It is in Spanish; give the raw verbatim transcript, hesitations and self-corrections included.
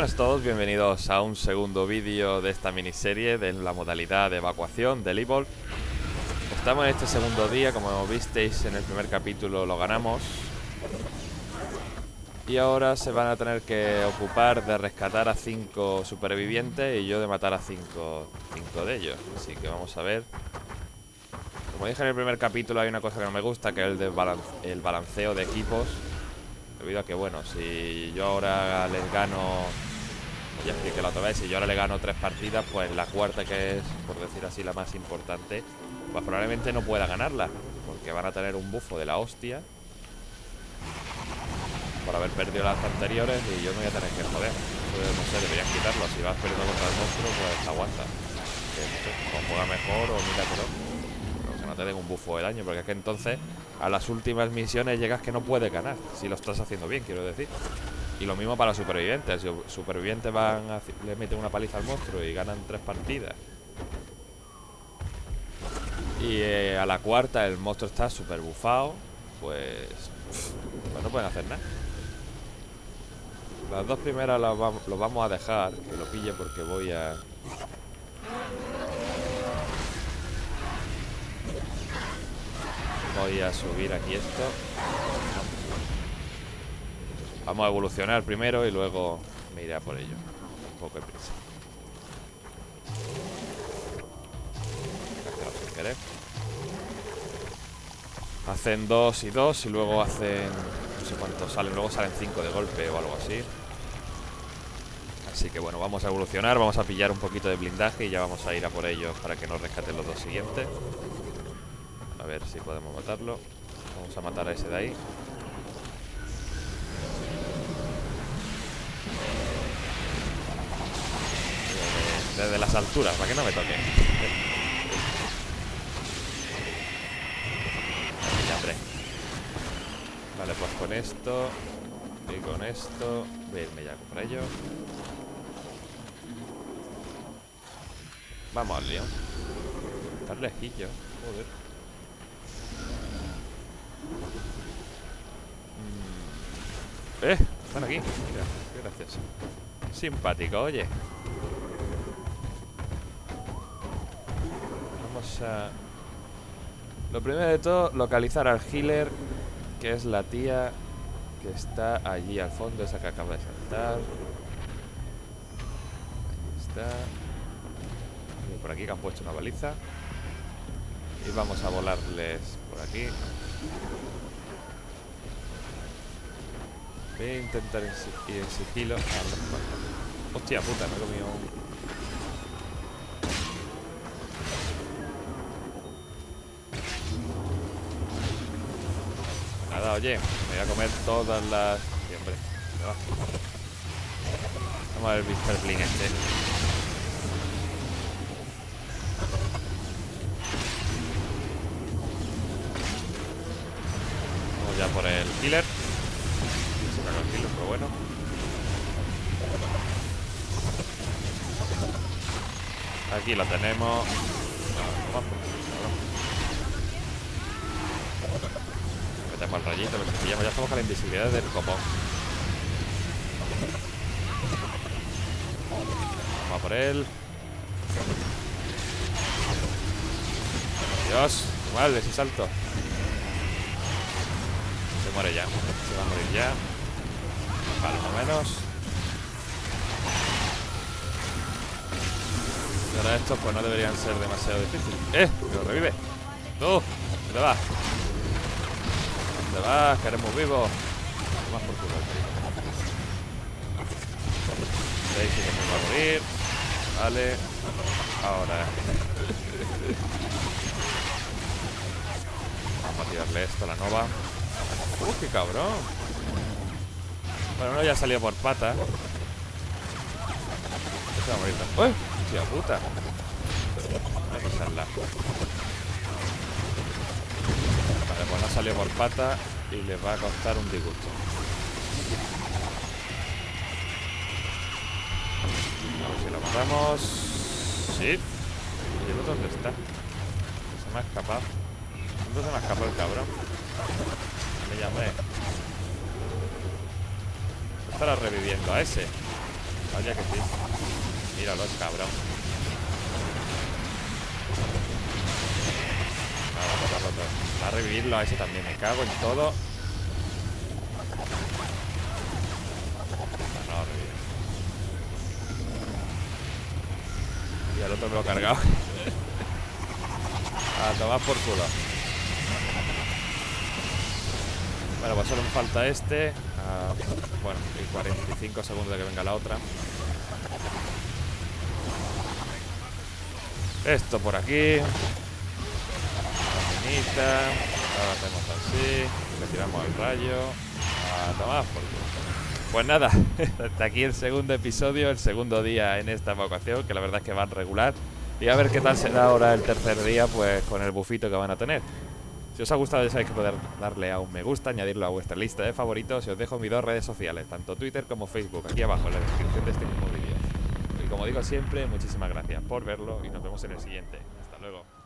Buenas a todos, bienvenidos a un segundo vídeo de esta miniserie de la modalidad de evacuación del Evolve. Estamos en este segundo día, como visteis en el primer capítulo lo ganamos. Y ahora se van a tener que ocupar de rescatar a cinco supervivientes y yo de matar a cinco, cinco de ellos. Así que vamos a ver. Como dije en el primer capítulo, hay una cosa que no me gusta, que es el, de balan el balanceo de equipos. Debido a que, bueno, si yo ahora les gano, ya expliqué la otra vez, si yo ahora le gano tres partidas, pues la cuarta, que es, por decir así, la más importante, pues probablemente no pueda ganarla, porque van a tener un bufo de la hostia por haber perdido las anteriores y yo me voy a tener que joder. Entonces, no sé, deberían quitarlo. Si vas perdiendo contra el monstruo, pues aguanta. Que, no sé, o juega mejor o míratelo. Pero que no te den un bufo de daño, porque es que entonces a las últimas misiones llegas que no puedes ganar, si lo estás haciendo bien, quiero decir. Y lo mismo para los supervivientes. Si los supervivientes van a, le meten una paliza al monstruo y ganan tres partidas, y eh, a la cuarta el monstruo está súper bufado, pues, pues no pueden hacer nada. Las dos primeras las va, lo vamos a dejar que lo pille, porque voy a... Voy a subir aquí esto. Vamos a evolucionar primero y luego me iré a por ello. Un poco de prisa. Sin querer. Hacen dos y dos y luego hacen... no sé cuántos salen, luego salen cinco de golpe o algo así. Así que bueno, vamos a evolucionar, vamos a pillar un poquito de blindaje y ya vamos a ir a por ellos para que nos rescaten los dos siguientes. A ver si podemos matarlo. Vamos a matar a ese de ahí. Desde, desde las alturas, para que no me toque. Ya, hombre. Vale, pues con esto y con esto voy a irme ya por ello. Vamos al lío. Estar lejillo, joder. Mm. Eh, están aquí. Mira, qué gracioso. Simpático, oye. Vamos a... Lo primero de todo, localizar al healer, que es la tía que está allí al fondo, esa que acaba de saltar. Ahí está. Y por aquí que han puesto una baliza. Y vamos a volarles por aquí. Voy a intentar ir en sigilo. Ah, no, hostia puta, me he comido un... Nada, oye, me voy a comer todas las... Sí, hombre, va. Vamos a ver el Mister Bling este. Vamos ya por el healer. Se caga el healer, pero bueno. Aquí lo tenemos. Metemos el rayito, lo que pillamos. Ya estamos con la invisibilidad del copón. Vamos a por él. Dios, mal ese salto. Se muere ya. Se va a morir ya. Vale, más o menos. Y ahora estos pues no deberían ser demasiado difíciles. ¡Eh! ¡Que lo revive! ¡Tú! ¿Dónde vas? ¿Dónde vas? Que eres muy vivo. Más por culo. Daisy también va a morir. Vale. Ahora. Vamos a tirarle esto a la nova. ¡Uh, qué cabrón! Bueno, uno ya salió por pata. Este va a morir. ¡Uy! ¡Tía puta! Voy a pisarla. Vale, pues no salió por pata y les va a costar un disgusto. A ver si lo matamos. Sí. ¿Y el otro dónde está? Se me ha escapado. ¿Dónde se me ha escapado el cabrón? Me llamé. Estará reviviendo a ese. Vaya que sí. Míralo, es cabrón. Vamos a matarlo todo. Va a revivirlo a ese también. Me cago en todo. No, no, revive. Y al otro me lo he cargado. A tomar por culo. Bueno, pues solo me falta este. Uh, bueno, y cuarenta y cinco segundos de que venga la otra. Esto por aquí. La minita. Ahora hacemos así. Le tiramos el rayo. A tomar por culo. Pues nada, hasta aquí el segundo episodio, el segundo día en esta evacuación, que la verdad es que van regular. Y a ver qué tal será ahora el tercer día, pues con el bufito que van a tener. Si os ha gustado ya sabéis que poder darle a un me gusta, añadirlo a vuestra lista de favoritos y os dejo mis dos redes sociales, tanto Twitter como Facebook, aquí abajo en la descripción de este mismo vídeo. Y como digo siempre, muchísimas gracias por verlo y nos vemos en el siguiente. Hasta luego.